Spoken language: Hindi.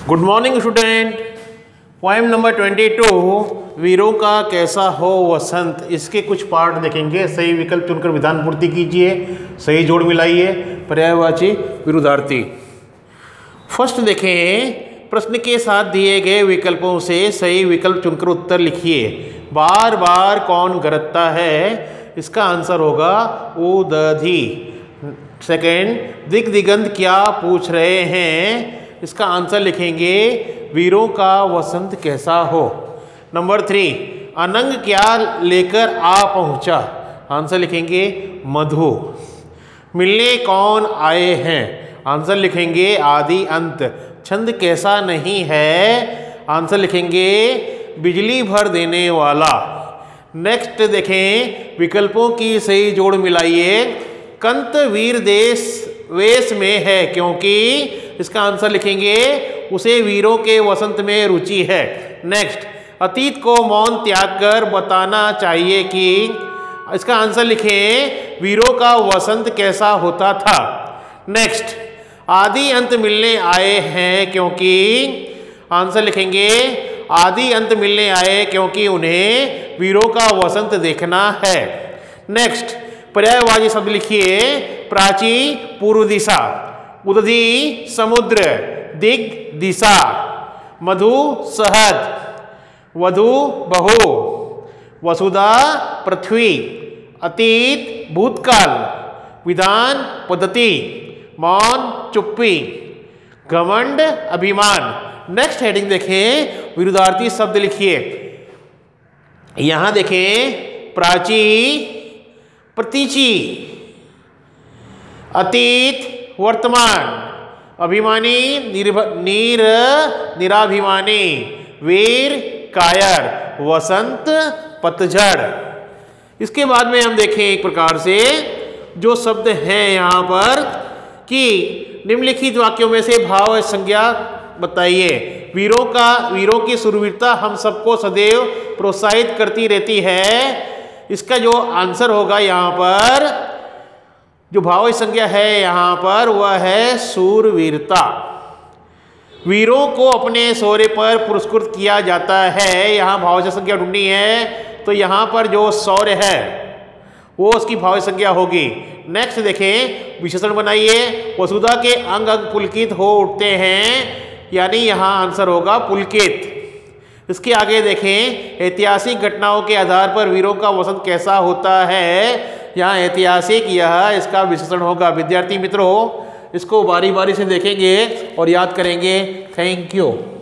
Good morning student. Poem number 22 वीरों का कैसा हो वसंत, इसके कुछ पार्ट देखेंगे। सही विकल्प चुनकर विधान पूर्ति कीजिए, सही जोड़ मिलाइए, पर्यायवाची विरुद्धार्थी। फर्स्ट देखें, प्रश्न के साथ दिए गए विकल्पों से सही विकल्प चुनकर उत्तर लिखिए। बार बार कौन गरजता है, इसका आंसर होगा उदधि। सेकेंड, दिग दिगंत क्या पूछ रहे हैं, इसका आंसर लिखेंगे वीरों का वसंत कैसा हो। नंबर 3, अनंग क्या लेकर आ पहुंचा, आंसर लिखेंगे मधु। मिलने कौन आए हैं, आंसर लिखेंगे आदि अंत। छंद कैसा नहीं है, आंसर लिखेंगे बिजली भर देने वाला। नेक्स्ट देखें, विकल्पों की सही जोड़ मिलाइए। कंत वीर देश वेश में है क्योंकि, इसका आंसर लिखेंगे उसे वीरों के वसंत में रुचि है। नेक्स्ट, अतीत को मौन त्याग कर बताना चाहिए कि, इसका आंसर लिखें वीरों का वसंत कैसा होता था। नेक्स्ट, आदि अंत मिलने आए हैं क्योंकि, आंसर लिखेंगे आदि अंत मिलने आए क्योंकि उन्हें वीरों का वसंत देखना है। नेक्स्ट, पर्यायवाची शब्द लिखिए। प्राची पूर्व दिशा, उदधि समुद्र, दिग दिशा, मधु शहद, वधु बहू, वसुधा पृथ्वी, अतीत भूतकाल, विधान पद्धति, मौन चुप्पी, घमंड अभिमान। नेक्स्ट हेडिंग देखें, विरुद्धार्थी शब्द लिखिए। यहां देखें, प्राची प्रतीची, अतीत वर्तमान, अभिमानी निराभिमानी, वीर कायर, वसंत पतझड़। इसके बाद में हम देखें एक प्रकार से जो शब्द हैं यहाँ पर कि निम्नलिखित वाक्यों में से भाव संज्ञा बताइए। वीरों की शूरवीरता हम सबको सदैव प्रोत्साहित करती रहती है। इसका जो आंसर होगा यहाँ पर, जो भाव संज्ञा है यहाँ पर, वह है शूरवीरता। वीरों को अपने शौर्य पर पुरस्कृत किया जाता है। यहाँ भाव संज्ञा ढूंढनी है तो यहाँ पर जो शौर्य है वो उसकी भाव संज्ञा होगी। नेक्स्ट देखें, विशेषण बनाइए। वसुधा के अंग अंग पुलकित हो उठते हैं, यानी यहाँ आंसर होगा पुलकित। इसके आगे देखें, ऐतिहासिक घटनाओं के आधार पर वीरों का वसंत कैसा होता है, यहाँ ऐतिहासिक यह इसका विशेषण होगा। विद्यार्थी मित्रों, इसको बारी बारी से देखेंगे और याद करेंगे। Thank you.